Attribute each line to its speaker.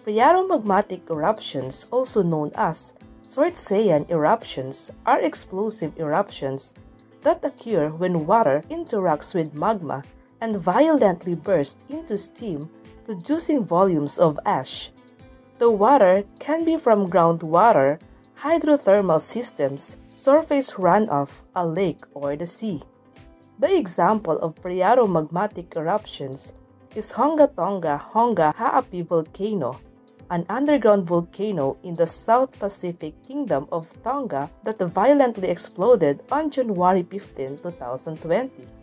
Speaker 1: Phreatomagmatic eruptions, also known as Surtseyan eruptions, are explosive eruptions that occur when water interacts with magma and violently bursts into steam, producing volumes of ash. The water can be from groundwater, hydrothermal systems, surface runoff, a lake, or the sea. The example of phreatomagmatic eruptions is Hunga Tonga-Hunga Ha'apai Volcano, an underground volcano in the South Pacific Kingdom of Tonga that violently exploded on January 15, 2020.